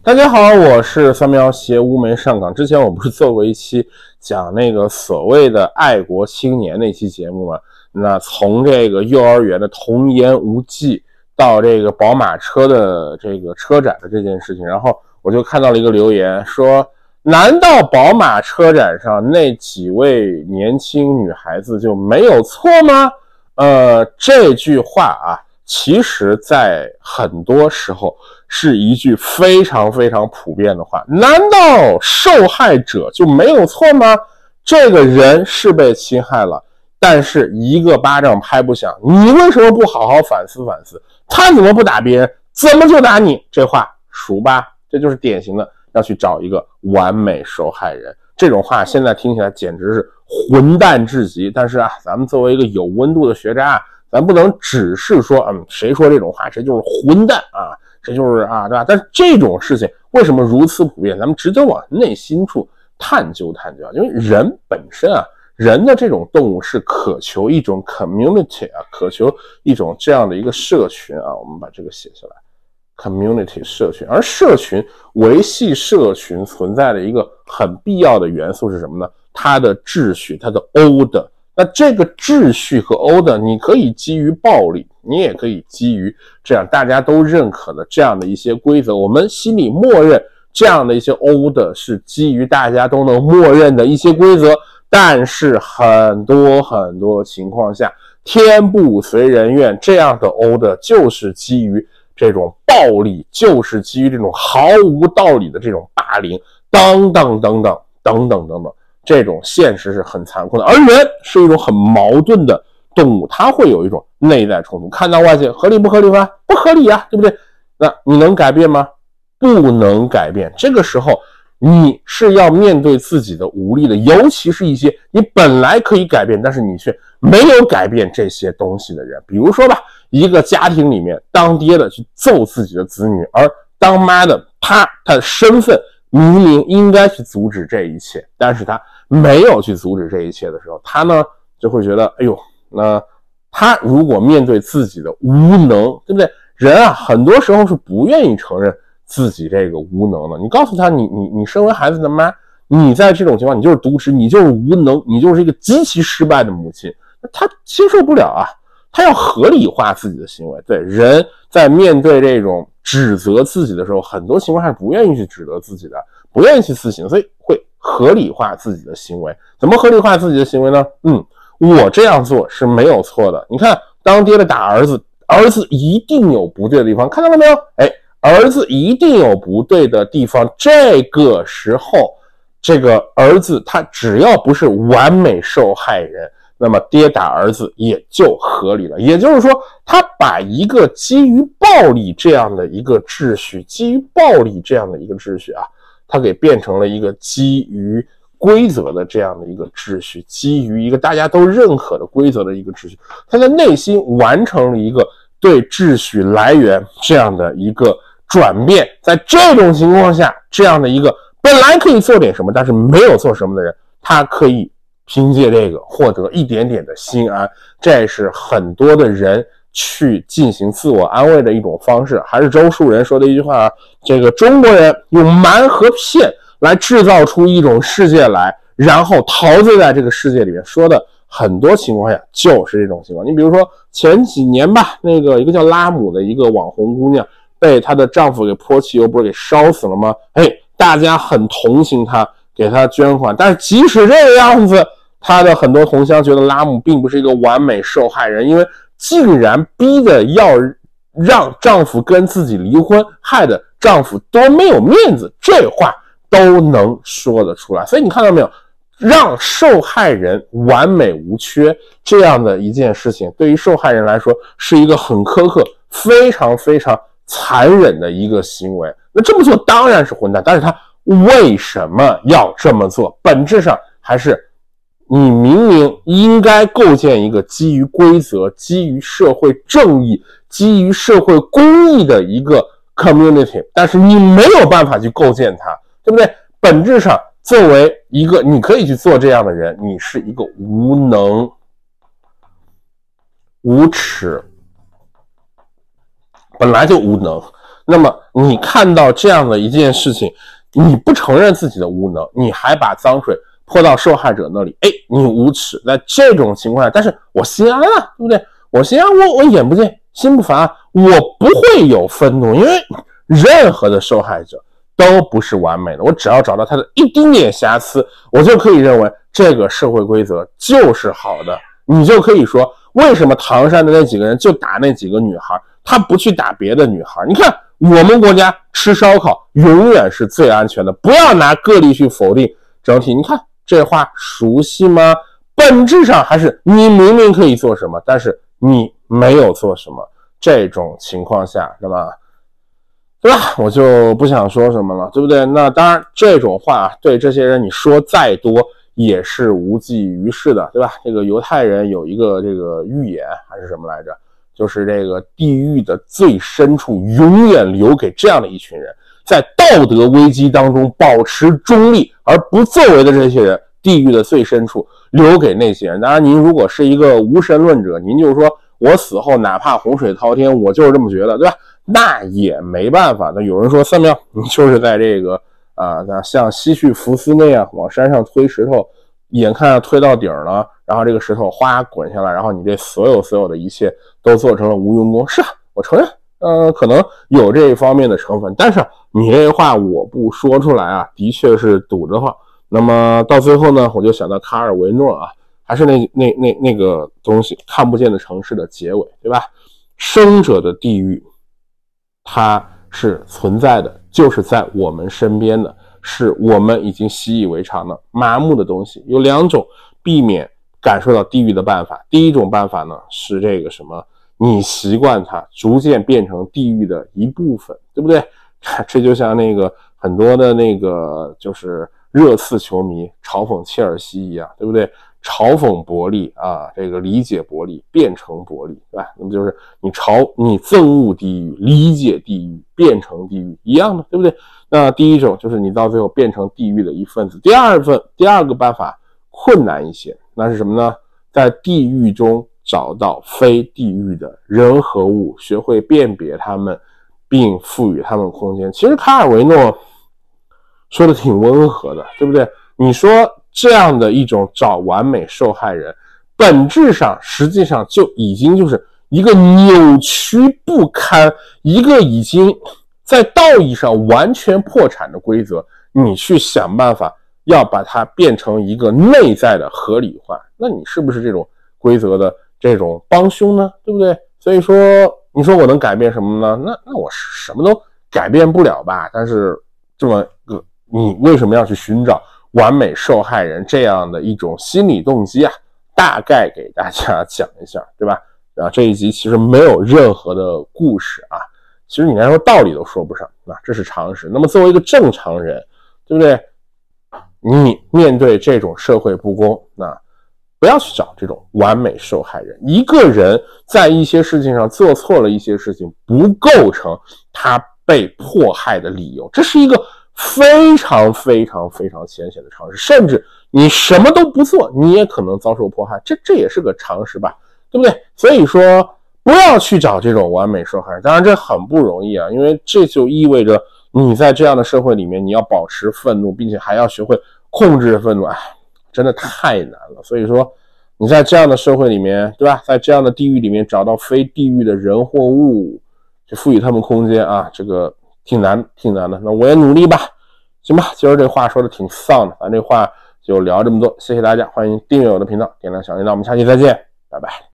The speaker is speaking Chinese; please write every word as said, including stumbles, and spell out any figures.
大家好，我是三苗鞋乌梅上岗。之前我不是做过一期讲那个所谓的爱国青年那期节目吗？那从这个幼儿园的童言无忌到这个宝马车的这个车展的这件事情，然后我就看到了一个留言说，难道宝马车展上那几位年轻女孩子就没有错吗？呃，这句话啊，其实在很多时候是一句非常非常普遍的话。难道受害者就没有错吗？这个人是被侵害了，但是一个巴掌拍不响，你为什么不好好反思反思？他怎么不打别人，怎么就打你？这话熟吧？这就是典型的要去找一个完美受害人。这种话现在听起来简直是混蛋至极，但是啊，咱们作为一个有温度的学渣啊，咱不能只是说，嗯，谁说这种话谁就是混蛋啊，谁就是啊，对吧？但是这种事情为什么如此普遍？咱们值得往内心处探究探究啊，因为人本身啊，人的这种动物是渴求一种 community 啊，渴求一种这样的一个社群啊，我们把这个写下来。community 社群，而社群维系社群存在的一个很必要的元素是什么呢？它的秩序，它的 order。那这个秩序和 order， 你可以基于暴力，你也可以基于这样大家都认可的这样的一些规则，我们心里默认这样的一些 order 是基于大家都能默认的一些规则，但是很多很多情况下，天不随人愿，这样的 order 就是基于这种暴力，就是基于这种毫无道理的这种霸凌，等等等等等等等等，这种现实是很残酷的。而人是一种很矛盾的动物，它会有一种内在冲突，看到外界合理不合理吗？不合理啊，对不对？那你能改变吗？不能改变。这个时候你是要面对自己的无力的，尤其是一些你本来可以改变，但是你却没有改变这些东西的人。比如说吧，一个家庭里面，当爹的去揍自己的子女，而当妈的他他的身份明明应该去阻止这一切，但是他没有去阻止这一切的时候，他呢就会觉得，哎呦，那他如果面对自己的无能，对不对？人啊，很多时候是不愿意承认自己这个无能的。你告诉他，你你你身为孩子的妈，你在这种情况，你就是渎职，你就是无能，你就是一个极其失败的母亲，他接受不了啊。他要合理化自己的行为。对，人在面对这种指责自己的时候，很多情况下不愿意去指责自己的，不愿意去自省，所以会合理化自己的行为。怎么合理化自己的行为呢？嗯，我这样做是没有错的。你看，当爹的打儿子，儿子一定有不对的地方，看到了没有？哎，儿子一定有不对的地方。这个时候，这个儿子他只要不是完美受害人，那么爹打儿子也就合理了。也就是说，他把一个基于暴力这样的一个秩序，基于暴力这样的一个秩序啊，他给变成了一个基于规则的这样的一个秩序，基于一个大家都认可的规则的一个秩序。他在内心完成了一个对秩序来源这样的一个转变。在这种情况下，这样的一个本来可以做点什么但是没有做什么的人，他可以凭借这个获得一点点的心安。这是很多的人去进行自我安慰的一种方式。还是周树人说的一句话啊，这个中国人用瞒和骗来制造出一种世界来，然后陶醉在这个世界里面，说的很多情况下就是这种情况。你比如说前几年吧，那个一个叫拉姆的一个网红姑娘被她的丈夫给泼汽油不是给烧死了吗？哎，大家很同情她，给她捐款。但是即使这个样子，她的很多同乡觉得拉姆并不是一个完美受害人，因为竟然逼着要让丈夫跟自己离婚，害得丈夫多没有面子，这话都能说得出来。所以你看到没有，让受害人完美无缺这样的一件事情，对于受害人来说是一个很苛刻、非常非常残忍的一个行为。那这么做当然是混蛋，但是他为什么要这么做？本质上还是你明明应该构建一个基于规则、基于社会正义、基于社会公义的一个 community， 但是你没有办法去构建它，对不对？本质上作为一个你可以去做这样的人，你是一个无能、无耻，本来就无能。 那么你看到这样的一件事情，你不承认自己的无能，你还把脏水泼到受害者那里，哎，你无耻。在这种情况下，但是我心安啊，对不对？我心安，我我眼不见心不烦啊，我不会有愤怒，因为任何的受害者都不是完美的，我只要找到他的一丁点瑕疵，我就可以认为这个社会规则就是好的。你就可以说，为什么唐山的那几个人就打那几个女孩，他不去打别的女孩？你看我们国家吃烧烤永远是最安全的，不要拿个例去否定整体。你看这话熟悉吗？本质上还是你明明可以做什么，但是你没有做什么，这种情况下，对吧？对吧？我就不想说什么了，对不对？那当然，这种话对这些人你说再多也是无济于事的，对吧？这个犹太人有一个这个预言还是什么来着？就是这个地狱的最深处永远留给这样的一群人，在道德危机当中保持中立而不作为的这些人，地狱的最深处留给那些人。当然，您如果是一个无神论者，您就说我死后哪怕洪水滔天，我就是这么觉得，对吧？那也没办法。那有人说三秒，你就是在这个啊，像西绪福斯那样往山上推石头，眼看推到顶了，然后这个石头哗滚下来，然后你这所有所有的一切都做成了无用功。是啊，我承认，呃，可能有这一方面的成分，但是你这话我不说出来啊，的确是堵得慌。那么到最后呢，我就想到卡尔维诺啊，还是那那那那个东西，看不见的城市的结尾，对吧？生者的地狱，它是存在的，就是在我们身边的，是我们已经习以为常的麻木的东西。有两种避免感受到地狱的办法。第一种办法呢，是这个什么，你习惯它，逐渐变成地狱的一部分，对不对？这就像那个很多的那个就是热刺球迷嘲讽切尔西一样，对不对？嘲讽伯利啊，这个理解伯利变成伯利，对吧？那么就是你嘲你憎恶地狱，理解地狱，变成地狱一样的，对不对？那第一种就是你到最后变成地狱的一份子。第二份第二个办法困难一些，那是什么呢？在地狱中找到非地狱的人和物，学会辨别它们，并赋予它们空间。其实卡尔维诺说的挺温和的，对不对？你说这样的一种找完美受害人，本质上实际上就已经就是一个扭曲不堪，一个已经在道义上完全破产的规则，你去想办法要把它变成一个内在的合理化，那你是不是这种规则的这种帮凶呢？对不对？所以说你说我能改变什么呢？那那我什么都改变不了吧。但是这么个你为什么要去寻找完美受害人这样的一种心理动机啊？大概给大家讲一下，对吧？啊，这一集其实没有任何的故事啊，其实你来说道理都说不上啊，这是常识。那么作为一个正常人，对不对？你面对这种社会不公，那不要去找这种完美受害人。一个人在一些事情上做错了一些事情，不构成他被迫害的理由，这是一个非常非常非常浅显的常识。甚至你什么都不做，你也可能遭受迫害，这这也是个常识吧，对不对？所以说不要去找这种完美受害人。当然这很不容易啊，因为这就意味着你在这样的社会里面，你要保持愤怒，并且还要学会控制愤怒，哎，真的太难了。所以说你在这样的社会里面，对吧？在这样的地狱里面找到非地狱的人或物，去赋予他们空间啊，这个挺难挺难的。那我也努力吧，行吧。今儿这话说的挺丧的，咱这话就聊这么多，谢谢大家，欢迎订阅我的频道，点亮小铃铛，我们下期再见，拜拜。